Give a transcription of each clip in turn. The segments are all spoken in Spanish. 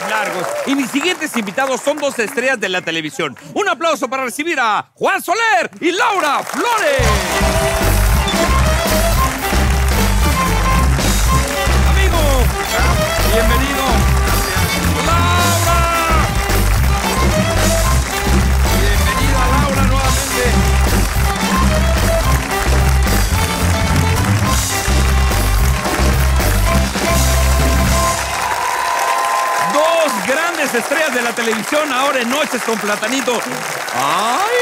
manteles largos. Y mis siguientes invitados son dos estrellas de la televisión. Un aplauso para recibir a Juan Soler y Laura Flores. Amigo, bienvenido. ¡Laura! Bienvenida, Laura, nuevamente. Dos grandes estrellas de la televisión ahora en Noches con Platanito. ¡Ay,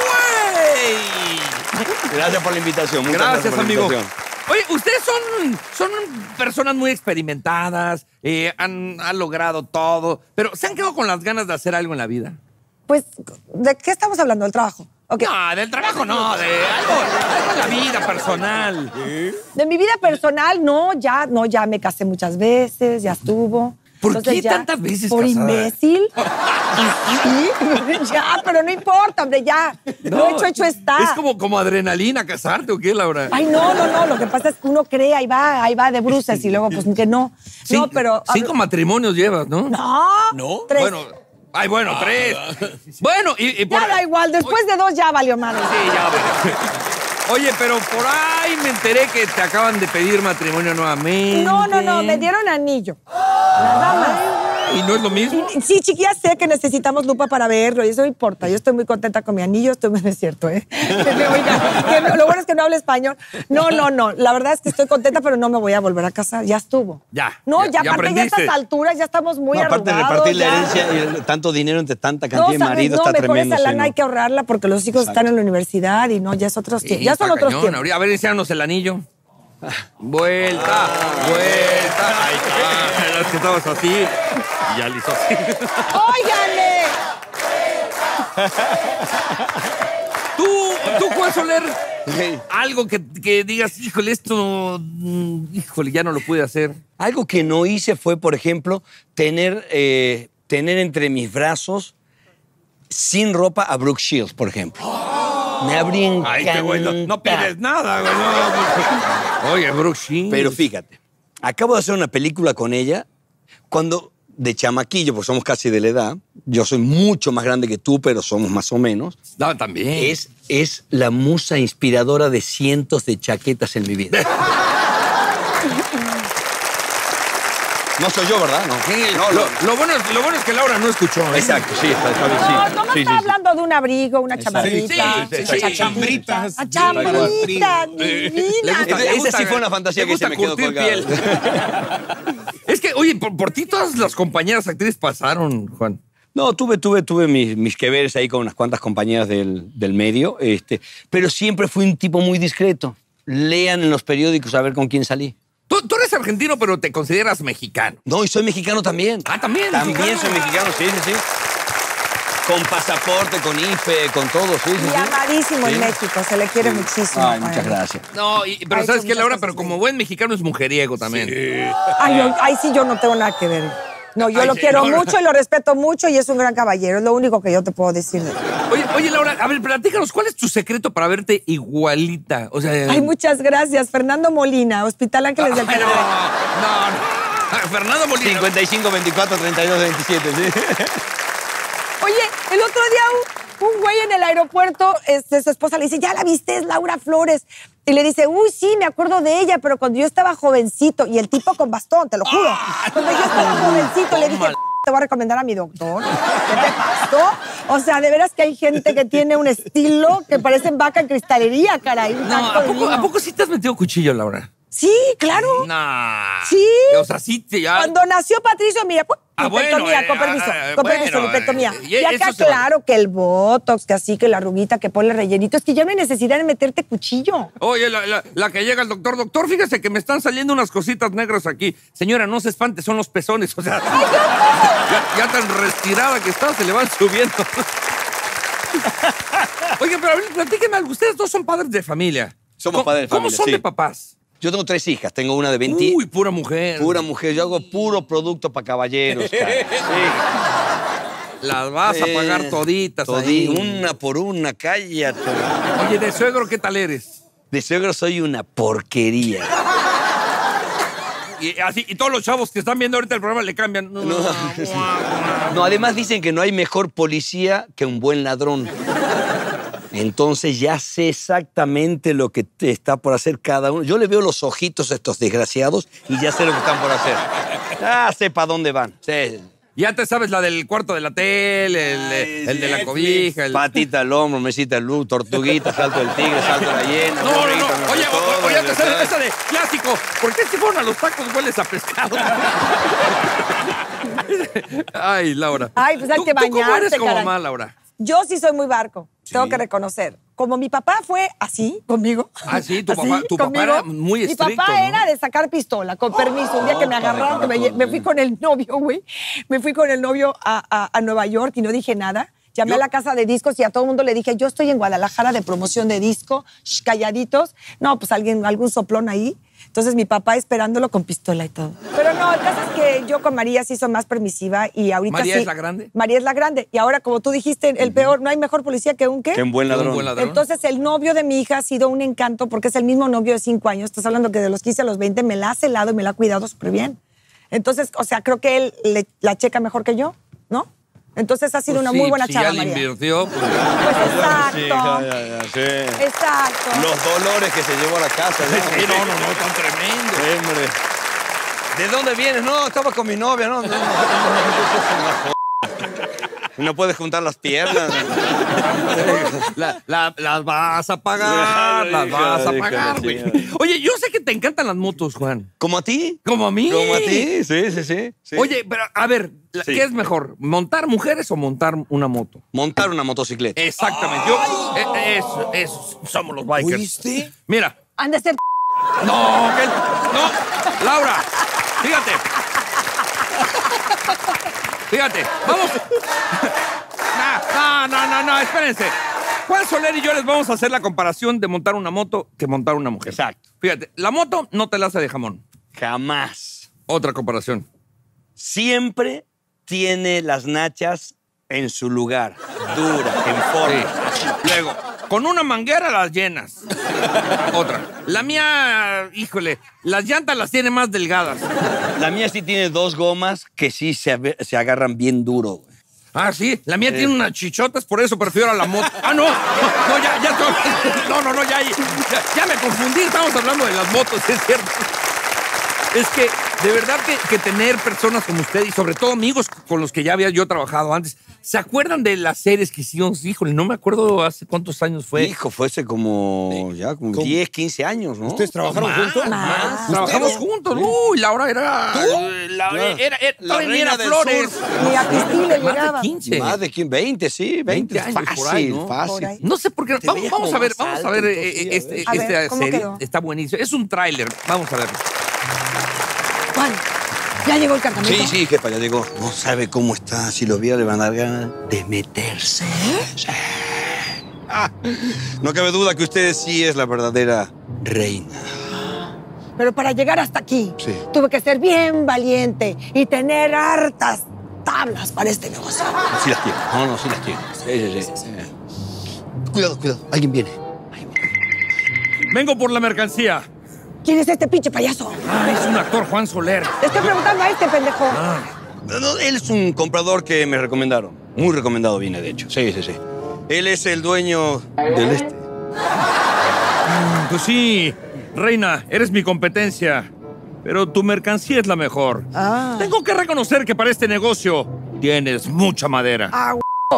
güey! Gracias por la invitación. Muchas Gracias, por la amigo. invitación. Oye, ustedes son personas muy experimentadas, han logrado todo, pero ¿se han quedado con las ganas de hacer algo en la vida? Pues, ¿de qué estamos hablando? ¿Del trabajo? Okay. No, del trabajo no, de algo en la vida personal. De mi vida personal, no, ya me casé muchas veces, ya estuvo. ¿Por Entonces, qué ya, tantas veces ¿Por casada? imbécil? Sí, ya, pero no importa, hombre, ya. Lo hecho está. ¿Es como adrenalina casarte o qué, Laura? Ay, no, lo que pasa es que uno cree, ahí va de bruces y luego pues que no. No, pero... 5 matrimonios llevas, ¿no? No. 3. Bueno, bueno, 3. Bueno, y por... Ya da igual, después de 2 ya valió madre. Sí, ya valió. Oye, pero por ahí me enteré que te acaban de pedir matrimonio nuevamente. No, me dieron anillo. Nada más. ¿Y no es lo mismo? Sí, chiquilla, sé que necesitamos lupa para verlo y eso no importa. Yo estoy muy contenta con mi anillo, es cierto, ¿eh? Oiga, lo bueno es que no hablo español. No. La verdad es que estoy contenta, pero no me voy a volver a casar. Ya estuvo. Ya. No, ya aparte ya a aprendiste. estas alturas ya estamos muy Aparte de arrugados. repartir la ya. herencia y tanto dinero entre tanta cantidad de ¿sabes? maridos está mejor tremendo. esa lana sí, ¿no? hay que ahorrarla porque los hijos están en la universidad y no, ya es otros tiempos. Ya son está otros cañón. tiempos. A ver, enséñanos el anillo. Vuelta. Ahí está. Es que estabas así y ya listo así. ¡Óiganle! Tú, Juan Soler, Sí. algo que digas, híjole, esto, híjole, ya no lo pude hacer. Algo que no hice fue, por ejemplo, tener entre mis brazos sin ropa a Brooke Shields, por ejemplo. Me habría encantado. Ay, qué güey, no pides nada, güey. No. Oye, Brooke Shields. Pero fíjate, acabo de hacer una película con ella cuando, de chamaquillo, pues somos casi de la edad, yo soy mucho más grande que tú, pero somos más o menos, No, también. es la musa inspiradora de cientos de chaquetas en mi vida. No soy yo, ¿verdad? No. Sí, No, lo bueno es que Laura no escuchó. ¿eh? Exacto, sí, está bien, sí. No, Tomás Sí, está sí, sí. hablando de un abrigo, una chamarrita. Sí, chambritas. A chambrita, Le divina. gusta- le Esa sí fue una fantasía le que se gusta me quedó curtir colgada. piel. Es que, oye, por ti todas las compañeras actrices pasaron, Juan. No, tuve mis que veres ahí con unas cuantas compañeras del medio, pero siempre fui un tipo muy discreto. Lean en los periódicos a ver con quién salí. Tú eres argentino, pero te consideras mexicano. No, y soy mexicano también. Ah, ¿también? También mexicano. soy mexicano, sí. Con pasaporte, con IFE, con todo, sí. Y amadísimo en México, se le quiere muchísimo. Ay, muchas gracias. No, pero Ha ¿sabes hecho qué, Laura? muchas Pero cosas como buen mexicano es mujeriego también. Ay, sí, yo no tengo nada que ver. No, yo Ay, lo quiero no. mucho y lo respeto mucho y es un gran caballero. Es lo único que yo te puedo decir. Oye, Laura, a ver, platícanos, ¿cuál es tu secreto para verte igualita? O sea... Ay, muchas gracias. Fernando Molina, Hospital Ángeles del Ay, Pedregal. no. Fernando Molina. 55, 24, 32, 27, sí. Oye, el otro día un güey en el aeropuerto, su esposa le dice, ¿ya la viste? Es Laura Flores. Y le dice, uy, sí, me acuerdo de ella, pero cuando yo estaba jovencito, y el tipo con bastón, te lo juro. Cuando yo estaba jovencito, le dije, te voy a recomendar a mi doctor. ¿Qué te pasó? O sea, de veras que hay gente que tiene un estilo que parecen vaca en cristalería, caray. Un No, tacto divino. ¿a poco sí te has metido cuchillo, Laura? Sí, claro. No. Sí. O sea, sí te... ya- Cuando nació Patricio, mira, Ah, bueno, lipectomía, con permiso, bueno, lipectomía. y Y acá, eso se va. claro, que el botox, que así, que la arruguita, que ponle rellenito. Es que ya no hay necesidad de meterte cuchillo. Oye, la que llega el doctor, fíjese que me están saliendo unas cositas negras aquí. Señora, no se espante, son los pezones. O sea, ya tan retirada que está, se le van subiendo. Oye, pero a ver, platíquenme algo. Ustedes dos son padres de familia. Somos padres de ¿Cómo familia, son sí. de papás? Yo tengo 3 hijas. Tengo una de 20... Uy, pura mujer. Pura mujer. Yo hago puro producto para caballeros, cara. Sí. Las vas a pagar toditas ahí. Una por una, cállate. Oye, de suegro, ¿qué tal eres? De suegro soy una porquería. Y así, y todos los chavos que están viendo ahorita el programa le cambian. No, además dicen que no hay mejor policía que un buen ladrón. Entonces ya sé exactamente lo que está por hacer cada uno. Yo le veo los ojitos a estos desgraciados y ya sé lo que están por hacer. Sé para dónde van. Sí. Ya te sabes la del cuarto de la tele, el de la cobija. Patita al hombro, mesita al luz, tortuguita, salto del tigre, salto de la hiena. No. Oye, ya te sabes esa de clásico. ¿Por qué si fueron a los tacos hueles a pescado? Ay, Laura. Ay, pues hay que bañarse, ¿Tú cómo eres como caray? mamá, Laura? Yo sí soy muy barco, tengo que reconocer. Como mi papá fue así conmigo. Ah, sí, tu así, papá era muy estricto, Mi papá ¿no? era de sacar pistola, con permiso. Un día que me agarraron, que me fui con el novio, güey. Me fui con el novio a Nueva York y no dije nada. Llamé a la casa de discos y a todo el mundo le dije, yo estoy en Guadalajara de promoción de disco, calladitos. No, pues algún soplón ahí. Entonces mi papá esperándolo con pistola y todo. Pero no, el caso es que yo con María sí soy más permisiva y ahorita ¿María sí. es la grande? María es la grande. Y ahora, como tú dijiste, el peor, no hay mejor policía que un ¿qué? Que un buen ladrón. Entonces, el novio de mi hija ha sido un encanto porque es el mismo novio de 5 años. Estás hablando que de los 15 a los 20 me la ha celado y me la ha cuidado súper bien. Entonces, o sea, creo que él la checa mejor que yo, ¿no? Entonces ha sido una muy buena chava, ya le María. invirtió. Pues exacto. Sí. Exacto. Los dolores que se llevó a la casa. Sí, no, tan tremendo. Hombre. ¿De dónde vienes? No, estaba con mi novia, ¿no? No puedes juntar las piernas. Las vas a pagar, güey. Oye, yo sé que te encantan las motos, Juan. ¿Como a ti? ¿Como a mí? Como a ti, sí. Oye, pero a ver, ¿qué es mejor? ¿Montar mujeres o montar una moto? Montar una motocicleta. Exactamente. Somos los bikers. ¿Oíste? Mira. Han de ser... No, Laura, fíjate, vamos. No, espérense. Juan Soler y yo les vamos a hacer la comparación de montar una moto que montar una mujer. Exacto. Fíjate, la moto no te la hace de jamón. Jamás. Otra comparación. Siempre tiene las nachas en su lugar. Dura, en forma. Sí. Luego, con una manguera las llenas. Otra. La mía, híjole, las llantas las tiene más delgadas. La mía sí tiene 2 gomas que sí se agarran bien duro, güey. Ah, sí, la mía tiene unas chichotas, por eso prefiero a la moto. Ah, no, ya me confundí, estamos hablando de las motos, es cierto. Es que, de verdad que tener personas como usted y sobre todo amigos con los que ya había yo trabajado antes, ¿se acuerdan de las series que hicimos? Híjole, no me acuerdo hace cuántos años fue. Hijo, fue hace como 10, 15 años, ¿no? ¿Ustedes trabajaron juntos? Más. Trabajamos juntos. Uy, Laura era... La reina del Flores. sur. Ni a Cristina le Más de llegaba. 15. Más de 20, sí, 20 años fácil, por ahí, ¿no? fácil. Por ahí. No sé por qué. Te Vamos veías a como ver, más alto, entonces, a ver. A ver, esta ¿cómo serie. quedó? Está buenísimo. Es un tráiler. Vamos a verlo. Juan, ¿ya llegó el cargamento? Sí, jefa, ya llegó. No sabe cómo está. Si lo viera, le van a dar ganas de meterse. Sí. No cabe duda que usted sí es la verdadera reina. Pero para llegar hasta aquí, Sí. tuve que ser bien valiente y tener hartas tablas para este negocio. Sí las tiene. No, sí las tiene. Sí. Cuidado. Alguien viene. Vengo por la mercancía. ¿Quién es este pinche payaso? Ah, es un actor, Juan Soler. Le estoy preguntando a este pendejo. No, él es un comprador que me recomendaron. Muy recomendado viene, de hecho. Sí. Él es el dueño del este. Pues sí, reina, eres mi competencia. Pero tu mercancía es la mejor. Ah. Tengo que reconocer que para este negocio tienes mucha madera. Ah,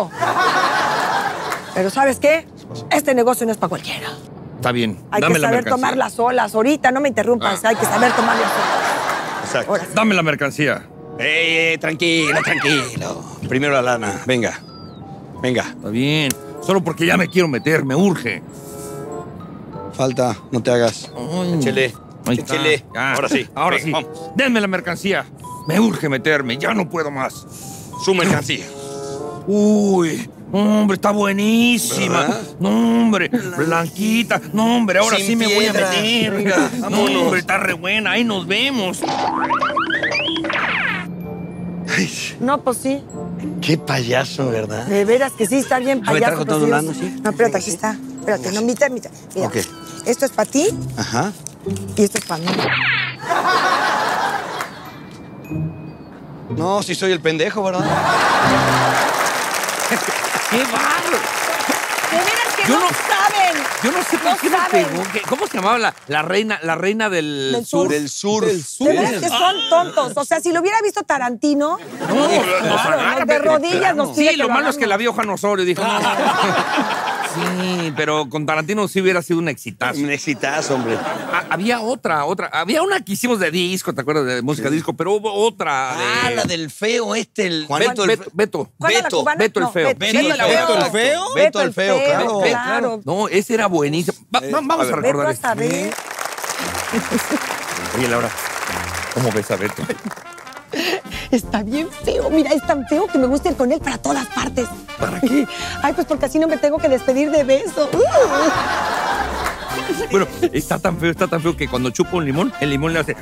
Pero ¿sabes qué? Este negocio no es para cualquiera. Está bien, Hay dame que la saber mercancía. tomar las olas. Ahorita no me interrumpas. Hay que saber tomar las olas. Exacto. Ahora sí. Dame la mercancía. Tranquilo. Primero la lana. Venga. Está bien. Solo porque ya me quiero meter, me urge. Falta, no te hagas. Échele. Ahí está. Échele. Ya. Ahora sí. Ahora Venga, sí. vamos. Denme la mercancía. Me urge meterme, ya no puedo más. Su mercancía. Uy, hombre, está buenísima. ¿Verdad? No, hombre, blanquita. No, hombre, ahora Sin sí me voy a piedra. meter. Venga, No, vámonos. hombre, está re buena. Ahí nos vemos. No, pues sí. Qué payaso, ¿verdad? De veras que sí, está bien A ver, payaso. trajo todo pero el lano, ¿sí? No, espérate, aquí está. Espérate, no, mira. Mira. Ok. Esto es para ti Ajá. y esto es para mí. No, si soy el pendejo, ¿verdad? ¡Qué bárbaro! De veras que Yo no no- saben. Yo no sé por No qué me saben. pegó. ¿Cómo se llamaba la reina del Del sur? Del sur. De veras que son tontos. O sea, si lo hubiera visto Tarantino, claro, de rodillas nos pide Sí, lo malo es que la vio Juan Osorio y dijo, no. Sí, pero con Tarantino sí hubiera sido un exitazo. Un exitazo, hombre. Había otra. Había una que hicimos de disco, ¿te acuerdas? De música disco, pero hubo otra de... Ah, la del feo este, Beto, Beto. ¿Cuál era la Beto, cubana? Beto el No, feo. Beto, Sí, Beto el feo. feo. Beto el feo, claro. claro. No, ese era buenísimo. Vamos a Beto recordar hasta esto. ver. Oye, Laura, ¿cómo ves a Beto? Está bien feo. Mira, es tan feo que me gusta ir con él para todas partes. ¿Para qué? Ay, pues porque así no me tengo que despedir de beso. Bueno, está tan feo que cuando chupa un limón, el limón le hace...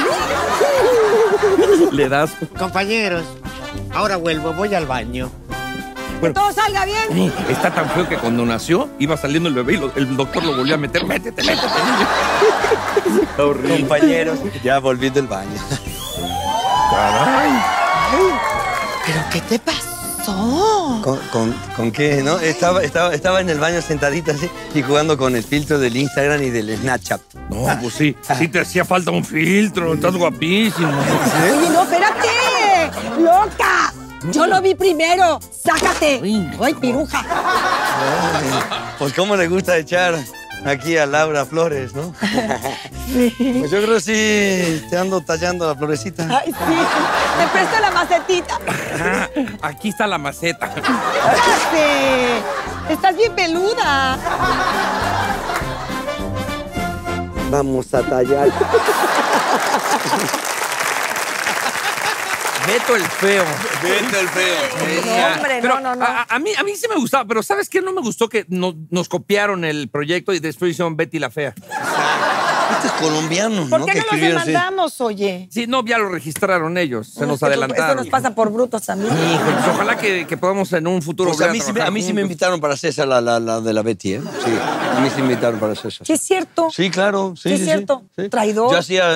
Le das... Compañeros, ahora vuelvo, voy al baño. Que todo salga bien. Está tan feo que cuando nació, iba saliendo el bebé y el doctor lo volvió a meter. Métete, niño. Está horrible. Compañeros, ya volví del baño. Caray. ¿Pero qué te pasó? ¿Con qué, no? Estaba en el baño sentadita así y jugando con el filtro del Instagram y del Snapchat. No, pues sí. Sí te hacía falta un filtro. Estás guapísimo. Oye, no, espérate. ¡Loca! Yo lo vi primero. ¡Sácate! ¡Ay, piruja! Pues cómo le gusta echar aquí a Laura flores, ¿no? Pues yo creo que sí te ando tallando la florecita. Ay, sí. Te presto la macetita. Ah, aquí está la maceta. ¡Cállate! Estás bien peluda. Vamos a tallar. Beto el feo. Vete el feo. No, hombre, Pero no. A mí sí me gustaba, pero ¿sabes qué? No me gustó que nos copiaron el proyecto y después hicieron Betty la Fea. Este es colombiano, ¿Por ¿no? qué Que no los escribieron así. demandamos, oye? Sí, no, ya lo registraron ellos. Se nos Es que adelantaron. Eso nos pasa por brutos también. Híjole, pues ojalá que podamos en un futuro Pues a volver mí, sí, trabajar a mí sí me juntos. invitaron para hacer esa, la de la Betty, ¿eh? Sí, a mí sí me invitaron para hacer esa. Sí, es cierto. Sí, claro. Sí, Sí, es sí, cierto. sí. Traidor. Yo hacía...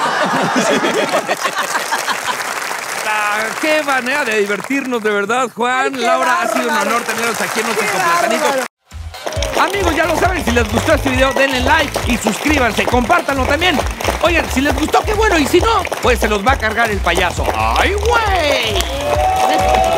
Qué manera de divertirnos, de verdad, Juan. Ay, qué Laura, ha sido un bárbaro. honor tenerlos aquí en nuestro Qué platanito. bárbaro. Amigos, ya lo saben, si les gustó este video, denle like y suscríbanse, compártanlo también. Oigan, si les gustó, qué bueno, y si no, pues se los va a cargar el payaso. ¡Ay, güey!